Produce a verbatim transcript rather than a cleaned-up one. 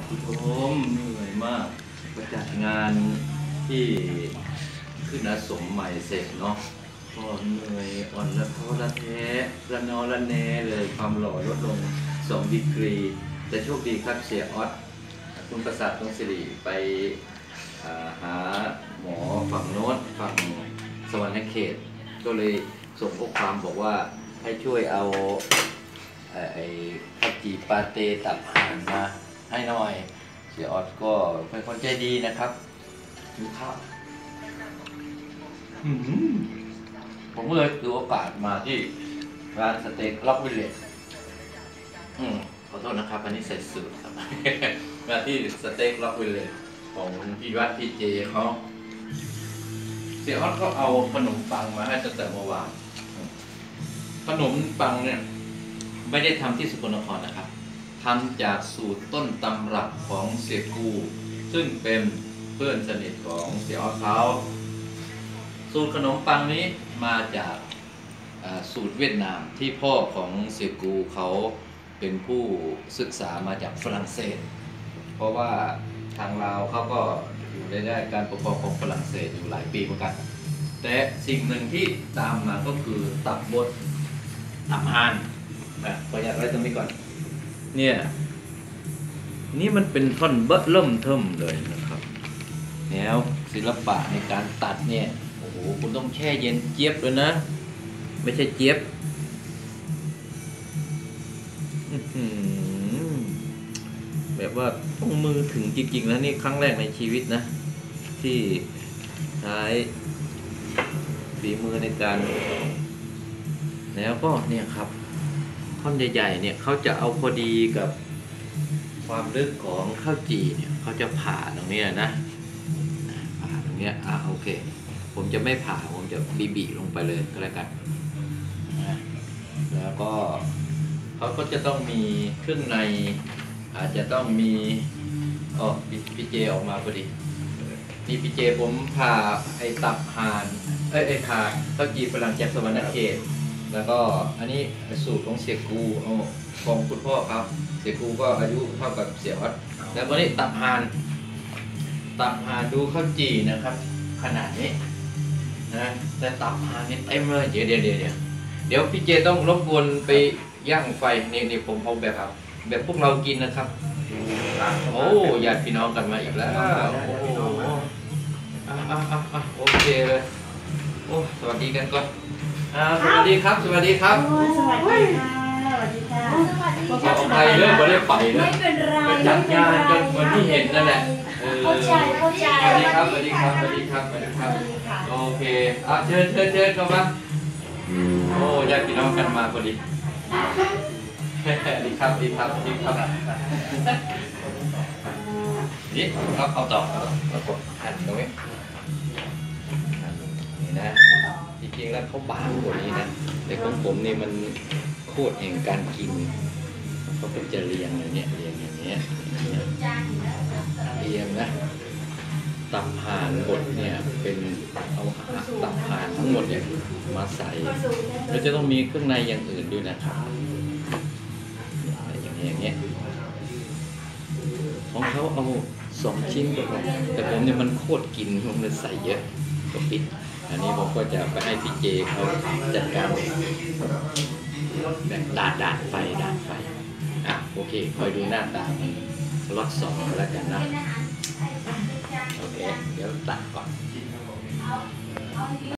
คุณโอมเหนื่อยมากไปจัดงานที่ขึ้นอาสมใหม่เสร็จเนาะก็เหนื่อยอ่อนละท้อละแท้ระนอระแนเลยความหล่อลดลงสองดีกรีแต่โชคดีครับเสียออสคุณประสาทตรงสิริไปหาหมอฝั่งโน้นฝั่งสวรรณเขตก็เลยส่งข้อความบอกว่าให้ช่วยเอาไอ้ข้าวจีปาเต้ตับห่านมาให้หน่อยเสียออสก็เป็นคนใจดีนะครับดูข้าวผมก็เลยถือโอกาสมาที่ร้านสเต็กล็อกวิลเลจขอโทษนะครับอันนี้ใส่สูตรครับ มาที่สเต็กล็อกวิลเลจของพี่วัดพี่เจเขาเสียออสก็เอาขนมปังมาให้ตั้งแต่เมื่อวานขนมปังเนี่ยไม่ได้ทำที่สกลนครนะครับทำจากสูตรต้นตำรับของเสียกูซึ่งเป็นเพื่อนสนิทของเสียออสเขาสูตรขนมปังนี้มาจากสูตรเวียดนามที่พ่อของเสียกูเขาเป็นผู้ศึกษามาจากฝรั่งเศสเพราะว่าทางลาวเขาก็อยู่ในด้านการปกครองของฝรั่งเศสอยู่หลายปีเหมือนกันแต่สิ่งหนึ่งที่ตามมาก็คือตับบดตับห่านนะขออนุญาตไว้ตรงนี้ก่อนเนี่ยนี่มันเป็นท่อนเบิ้ลเริ่มเทิมเลยนะครับแล้วศิลปะในการตัดเนี่ยโอ้โหคุณต้องแช่เย็นเจี๊ยบเลยนะไม่ใช่เจี๊ยบแบบว่าต้องมือถึงจริงๆแล้วนี่ครั้งแรกในชีวิตนะที่ใช้ฝีมือในการแล้วก็เนี่ยครับท่อนใหญ่ๆเนี่ยเขาจะเอาพอดีกับความลึกของข้าวจี่เนี่ยเขาจะผ่าตรงนี้นะผ่าตรงนี้อ่ะโอเคผมจะไม่ผ่าผมจะบีบีลงไปเลยก็แล้วกันนะแล้วก็เขาก็จะต้องมีเครื่องในอาจจะต้องมีอ๋อพี่เจออกมาพอดีนี่พี่เจผมผ่าไอ้ตับห่านเอ้ยไอ้ผ่าข้าวจี่ฝรั่งจากสวรรณเขตแล้วก็อันนี้สูตรของเสียกูเอาของคุณพ่อครับเสียกูก็อายุเท่ากับเสียวัดแล้ววันนี้ตับห่านตับห่านดูข้าวจี่นะครับขนาดนี้นะแต่ตับห่านนี่เต็มเลยเดี๋ยวเดี๋ยวเดี๋ยวเดี๋ยวพี่เจต้องรบกวนไปย่างไฟนี่นี่ผมเอาแบบแบบพวกเรากินนะครับโอ้ญาติพี่น้องกันมาอีกแล้วโอ้โหอ่ะอ่ะอ่ะโอเคเลยโอ้สวัสดีกันก่อนสวัสดีครับสวัสดีครับสวัสดีค่ะสวัสดีค่ะขออภัยเรื่องไม่ได้ไปนะไม่เป็นไรจัดงานจนวันที่เห็นนั่นแหละเข้าใจเข้าใจสวัสดีครับสวัสดีครับสวัสดีครับสวัสดีครับโอเคอ่ะเชิญเชิญเชิญเข้ามาโอ้ญาติพี่น้องกันมาพอดีดีครับดีครับดีครับนี่ครับเอาต่อเอากดหั่นตรงนี้นี่นะจริงๆแล้วเขาบางกว่านี้นะแต่ของผมนี่มันโคตรแห่งการกินเขาเป็นจะเรียงอย่างเนี้ยเรียงอย่างเนี้ยเรียงนะตับห่านบดเนี่ยเป็นเอาตับห่านทั้งหมดเนี่ยมาใส่แล้วจะต้องมีเครื่องในอย่างอื่นด้วยนะครับอย่างเงี้ยอย่างเงี้ยของเขาเอาสองชิ้นก็พอแต่ผมเนี่ยมันโคตรกินผมเลยใส่เยอะก็ปิดอันนี้ผมก็จะไปให้พี่เจเขาจัดการแบบดาดดาดไฟดาดไฟอ่ะโอเคคอยดูหน้าตาล็อตสองแล้วกันนะโอเคเดี๋ยวตัดก่อน